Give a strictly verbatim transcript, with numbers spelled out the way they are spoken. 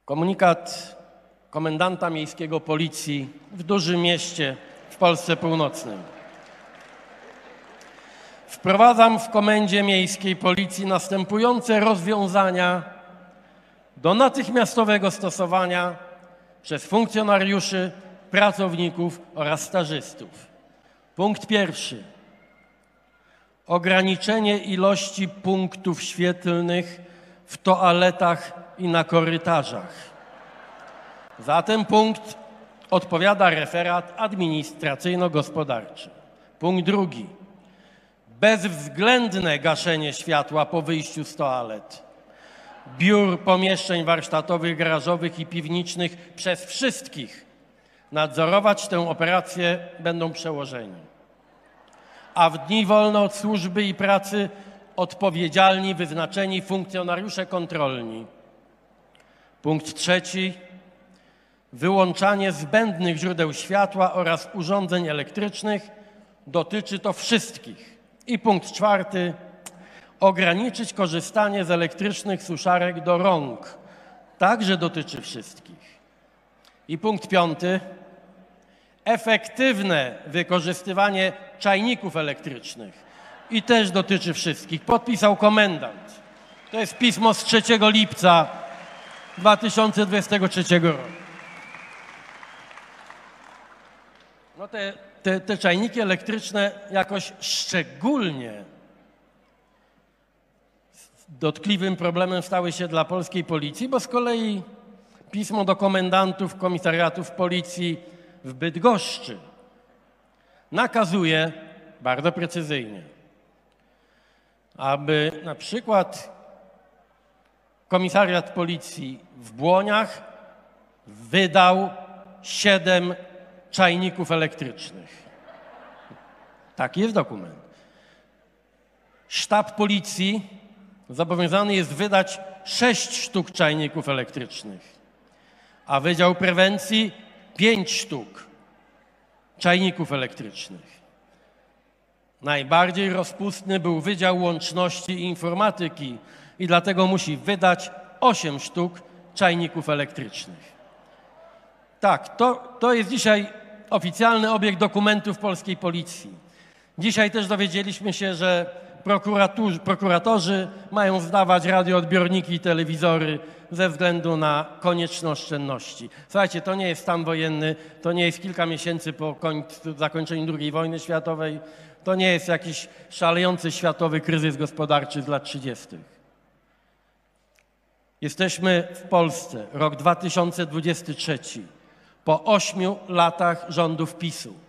Komunikat komendanta miejskiego Policji w dużym mieście w Polsce Północnej. Wprowadzam w Komendzie Miejskiej Policji następujące rozwiązania do natychmiastowego stosowania przez funkcjonariuszy, pracowników oraz stażystów. Punkt pierwszy. Ograniczenie ilości punktów świetlnych w toaletach i na korytarzach. Za ten punkt odpowiada referat administracyjno-gospodarczy. Punkt drugi. Bezwzględne gaszenie światła po wyjściu z toalet, biur, pomieszczeń warsztatowych, garażowych i piwniczych przez wszystkich. Nadzorować tę operację będą przełożeni. A w dni wolne od służby i pracy odpowiedzialni, wyznaczeni funkcjonariusze kontrolni. Punkt trzeci. Wyłączanie zbędnych źródeł światła oraz urządzeń elektrycznych. Dotyczy to wszystkich. I punkt czwarty. Ograniczyć korzystanie z elektrycznych suszarek do rąk. Także dotyczy wszystkich. I punkt piąty. Efektywne wykorzystywanie czajników elektrycznych. I też dotyczy wszystkich. Podpisał komendant. To jest pismo z trzeciego lipca dwa tysiące dwudziestego trzeciego roku. No te, te, te czajniki elektryczne jakoś szczególnie dotkliwym problemem stały się dla polskiej policji, bo z kolei pismo do komendantów komisariatów policji w Bydgoszczy nakazuje bardzo precyzyjnie, aby na przykład komisariat policji w Błoniach wydał siedem czajników elektrycznych. Taki jest dokument. Sztab policji zobowiązany jest wydać sześć sztuk czajników elektrycznych, a Wydział Prewencji pięć sztuk czajników elektrycznych. Najbardziej rozpustny był Wydział Łączności i Informatyki i dlatego musi wydać osiem sztuk czajników elektrycznych. Tak, to, to jest dzisiaj oficjalny obieg dokumentów polskiej policji. Dzisiaj też dowiedzieliśmy się, że prokuratorzy mają zdawać radioodbiorniki i telewizory ze względu na konieczność oszczędności. Słuchajcie, to nie jest stan wojenny, to nie jest kilka miesięcy po końcu, zakończeniu drugiej wojny światowej, to nie jest jakiś szalejący światowy kryzys gospodarczy z lat trzydziestych. Jesteśmy w Polsce, rok dwa tysiące dwudziesty trzeci, po ośmiu latach rządów PiSu.